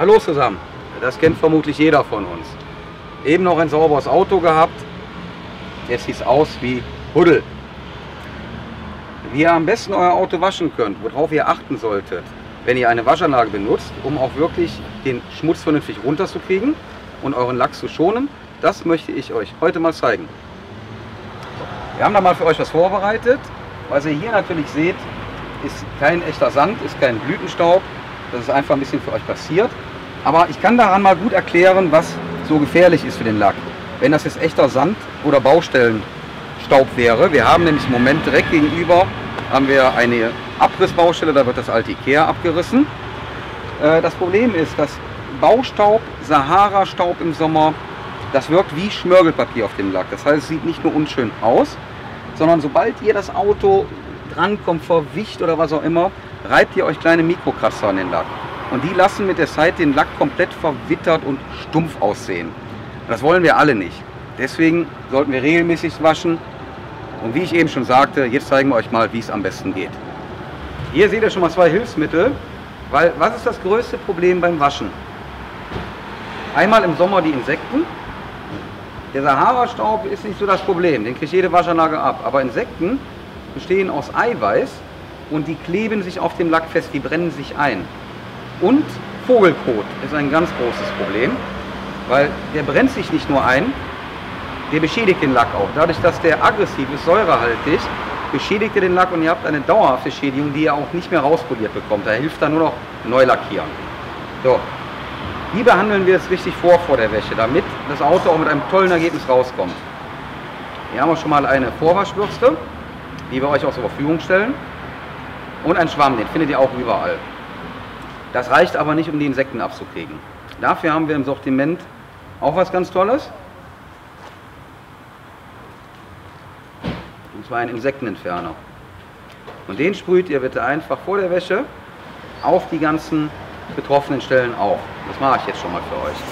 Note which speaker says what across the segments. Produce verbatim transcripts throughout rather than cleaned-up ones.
Speaker 1: Hallo zusammen, das kennt vermutlich jeder von uns. Eben noch ein sauberes Auto gehabt, jetzt sieht es aus wie Huddel. Wie ihr am besten euer Auto waschen könnt, worauf ihr achten solltet, wenn ihr eine Waschanlage benutzt, um auch wirklich den Schmutz vernünftig runterzukriegen und euren Lack zu schonen, das möchte ich euch heute mal zeigen. Wir haben da mal für euch was vorbereitet. Was ihr hier natürlich seht, ist kein echter Sand, ist kein Blütenstaub. Das ist einfach ein bisschen für euch passiert. Aber ich kann daran mal gut erklären, was so gefährlich ist für den Lack. Wenn das jetzt echter Sand oder Baustellenstaub wäre. Wir haben nämlich im Moment direkt gegenüber haben wir eine Abrissbaustelle, da wird das alte Ikea abgerissen. Das Problem ist, dass Baustaub, Sahara-Staub im Sommer, das wirkt wie Schmirgelpapier auf dem Lack. Das heißt, es sieht nicht nur unschön aus, sondern sobald ihr das Auto drankommt, verwischt oder was auch immer, reibt ihr euch kleine Mikrokratzer an den Lack. Und die lassen mit der Zeit den Lack komplett verwittert und stumpf aussehen. Das wollen wir alle nicht. Deswegen sollten wir regelmäßig waschen. Und wie ich eben schon sagte, jetzt zeigen wir euch mal, wie es am besten geht. Hier seht ihr schon mal zwei Hilfsmittel, weil was ist das größte Problem beim Waschen? Einmal im Sommer die Insekten. Der Sahara-Staub ist nicht so das Problem, den kriegt jede Waschanlage ab. Aber Insekten bestehen aus Eiweiß und die kleben sich auf dem Lack fest, die brennen sich ein. Und Vogelkot ist ein ganz großes Problem, weil der brennt sich nicht nur ein, der beschädigt den Lack auch. Dadurch, dass der aggressiv ist, säurehaltig, beschädigt ihr den Lack und ihr habt eine dauerhafte Schädigung, die ihr auch nicht mehr rauspoliert bekommt. Da hilft dann nur noch neu lackieren. So. Wie behandeln wir es richtig vor vor der Wäsche, damit das Auto auch mit einem tollen Ergebnis rauskommt? Hier haben wir schon mal eine Vorwaschbürste, die wir euch auch zur Verfügung stellen. Und einen Schwamm, den findet ihr auch überall. Das reicht aber nicht, um die Insekten abzukriegen. Dafür haben wir im Sortiment auch was ganz Tolles. Und zwar einen Insektenentferner. Und den sprüht ihr bitte einfach vor der Wäsche auf die ganzen betroffenen Stellen auf. Das mache ich jetzt schon mal für euch.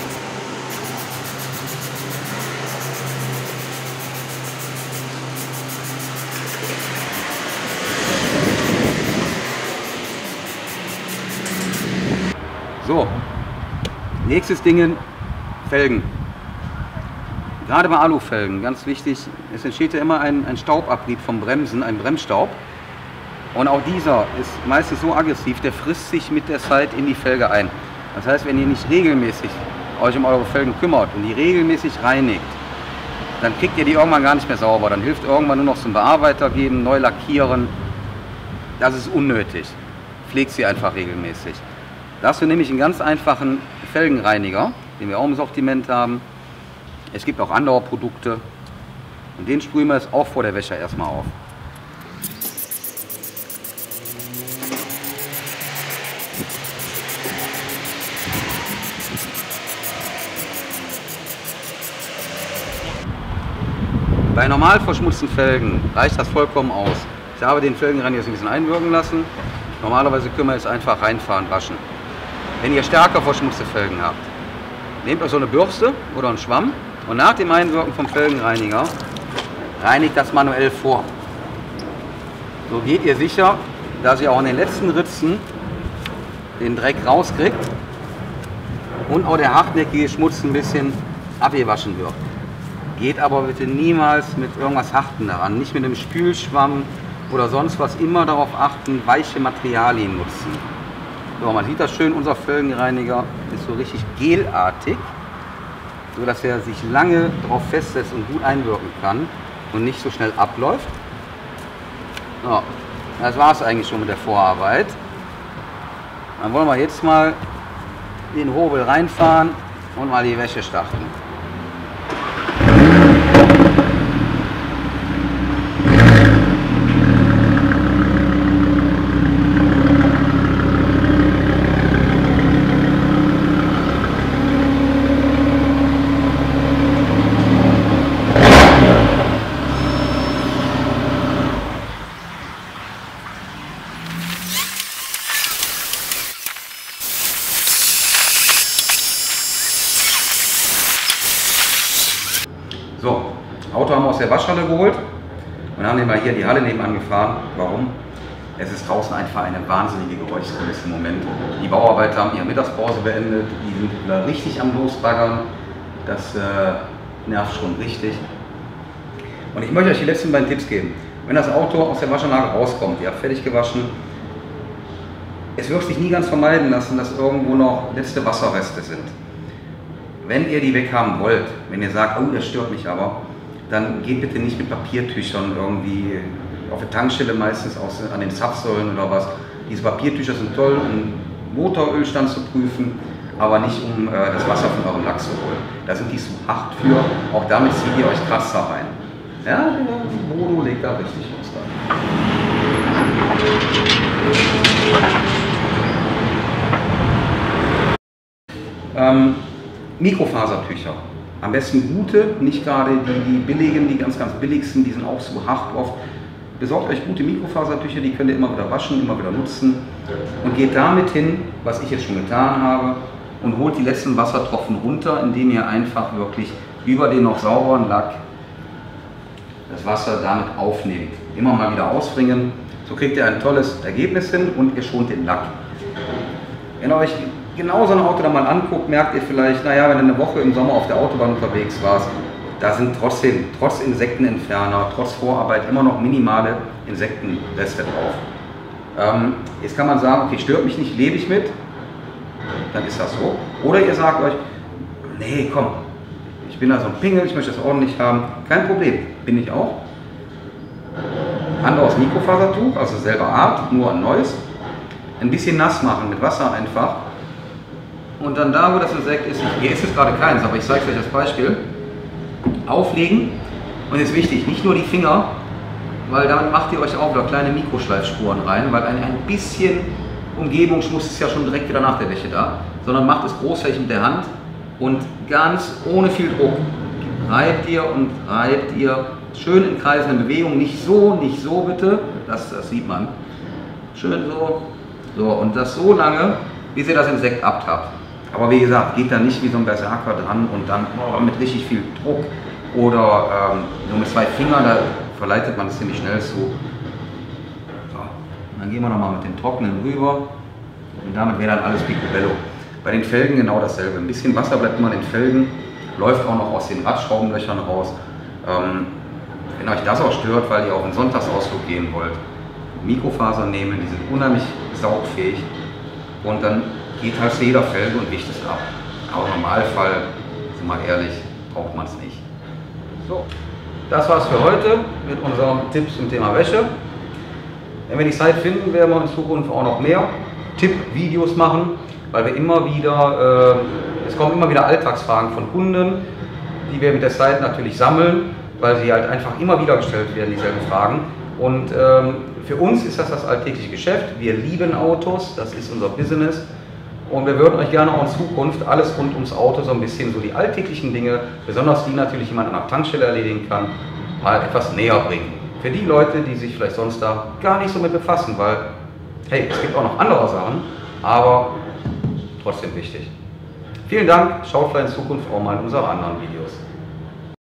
Speaker 1: So, nächstes Ding, Felgen. Gerade bei Alufelgen, ganz wichtig, es entsteht ja immer ein, ein Staubabrieb vom Bremsen, ein Bremsstaub. Und auch dieser ist meistens so aggressiv, der frisst sich mit der Zeit in die Felge ein. Das heißt, wenn ihr nicht regelmäßig euch um eure Felgen kümmert und die regelmäßig reinigt, dann kriegt ihr die irgendwann gar nicht mehr sauber. Dann hilft irgendwann nur noch zum Bearbeiter geben, neu lackieren. Das ist unnötig. Pflegt sie einfach regelmäßig. Dafür nehme ich einen ganz einfachen Felgenreiniger, den wir auch im Sortiment haben. Es gibt auch andere Produkte. Und den sprühen wir jetzt auch vor der Wäsche erstmal auf. Bei normal verschmutzten Felgen reicht das vollkommen aus. Ich habe den Felgenreiniger ein bisschen einwirken lassen. Normalerweise können wir jetzt einfach reinfahren, waschen. Wenn ihr stärker verschmutzte Felgen habt, nehmt euch so eine Bürste oder einen Schwamm und nach dem Einwirken vom Felgenreiniger reinigt das manuell vor. So geht ihr sicher, dass ihr auch in den letzten Ritzen den Dreck rauskriegt und auch der hartnäckige Schmutz ein bisschen abgewaschen wird. Geht aber bitte niemals mit irgendwas Hartem daran, nicht mit einem Spülschwamm oder sonst was, immer darauf achten, weiche Materialien nutzen. So, man sieht das schön, unser Felgenreiniger ist so richtig gelartig, so dass er sich lange darauf festsetzt und gut einwirken kann und nicht so schnell abläuft. So, das war es eigentlich schon mit der Vorarbeit. Dann wollen wir jetzt mal den Hobel reinfahren und mal die Wäsche starten. So, Auto haben wir aus der Waschhalle geholt und haben den mal hier in die Halle nebenan gefahren. Warum? Es ist draußen einfach eine wahnsinnige Geräuschkulisse im Moment. Die Bauarbeiter haben ihre Mittagspause beendet, die sind wieder richtig am Losbaggern. Das äh, nervt schon richtig. Und ich möchte euch die letzten beiden Tipps geben. Wenn das Auto aus der Waschanlage rauskommt, ihr habt fertig gewaschen, es wird sich nie ganz vermeiden lassen, dass irgendwo noch letzte Wasserreste sind. Wenn ihr die weghaben wollt, wenn ihr sagt, oh, das stört mich aber, dann geht bitte nicht mit Papiertüchern irgendwie auf der Tankstelle meistens aus, an den Zapfsäulen oder was. Diese Papiertücher sind toll, um Motorölstand zu prüfen, aber nicht um äh, das Wasser von eurem Lack zu holen. Da sind die zu hart für, auch damit zieht ihr euch Kratzer rein. Ja, der Bodo legt da richtig los da. Ähm, Mikrofasertücher. Am besten gute, nicht gerade die, die billigen, die ganz, ganz billigsten, die sind auch so hart oft. Besorgt euch gute Mikrofasertücher, die könnt ihr immer wieder waschen, immer wieder nutzen und geht damit hin, was ich jetzt schon getan habe, und holt die letzten Wassertropfen runter, indem ihr einfach wirklich über den noch sauberen Lack das Wasser damit aufnehmt. Immer mal wieder ausbringen, so kriegt ihr ein tolles Ergebnis hin und ihr schont den Lack. Wenn ihr euch genau so ein Auto dann mal anguckt, merkt ihr vielleicht, naja, wenn du eine Woche im Sommer auf der Autobahn unterwegs warst, da sind trotzdem, trotz Insektenentferner, trotz Vorarbeit immer noch minimale Insektenreste drauf. Ähm, jetzt kann man sagen, okay, stört mich nicht, lebe ich mit, dann ist das so. Oder ihr sagt euch, nee, komm, ich bin da so ein Pingel, ich möchte das ordentlich haben, kein Problem, bin ich auch. Anderes Mikrofasertuch, also selber Art, nur ein neues. Ein bisschen nass machen mit Wasser einfach. Und dann da, wo das Insekt ist, hier ist es gerade keins, aber ich zeige euch das Beispiel. Auflegen, und jetzt wichtig, nicht nur die Finger, weil damit macht ihr euch auch wieder kleine Mikroschleifspuren rein, weil ein, ein bisschen Umgebungsschmutz ist ja schon direkt wieder nach der Wäsche da, sondern macht es großflächig mit der Hand und ganz ohne viel Druck reibt ihr und reibt ihr schön in kreisenden Bewegungen, nicht so, nicht so bitte, das, das sieht man, schön so, so und das so lange, bis ihr das Insekt abhabt. Aber wie gesagt, geht da nicht wie so ein Berserker dran und dann oh, mit richtig viel Druck oder ähm, nur mit zwei Fingern, da verleitet man es ziemlich schnell zu. So. Dann gehen wir nochmal mit den Trockenen rüber und damit wäre dann alles picobello. Bei den Felgen genau dasselbe. Ein bisschen Wasser bleibt immer in den Felgen, läuft auch noch aus den Radschraubenlöchern raus. Ähm, wenn euch das auch stört, weil ihr auf einen Sonntagsausflug gehen wollt, Mikrofaser nehmen, die sind unheimlich saugfähig und dann geht halt zu jeder Felge und wischt es ab. Aber im Normalfall, sind wir ehrlich, braucht man es nicht. So, das war's für heute mit unseren Tipps zum Thema Wäsche. Wenn wir die Zeit finden, werden wir in Zukunft auch noch mehr Tipp-Videos machen, weil wir immer wieder, äh, es kommen immer wieder Alltagsfragen von Kunden, die wir mit der Zeit natürlich sammeln, weil sie halt einfach immer wieder gestellt werden, dieselben Fragen. Und ähm, für uns ist das das alltägliche Geschäft. Wir lieben Autos, das ist unser Business. Und wir würden euch gerne auch in Zukunft alles rund ums Auto, so ein bisschen so die alltäglichen Dinge, besonders die natürlich jemand an der Tankstelle erledigen kann, mal etwas näher bringen. Für die Leute, die sich vielleicht sonst da gar nicht so mit befassen, weil, hey, es gibt auch noch andere Sachen, aber trotzdem wichtig. Vielen Dank, schaut vielleicht in Zukunft auch mal in unsere anderen Videos.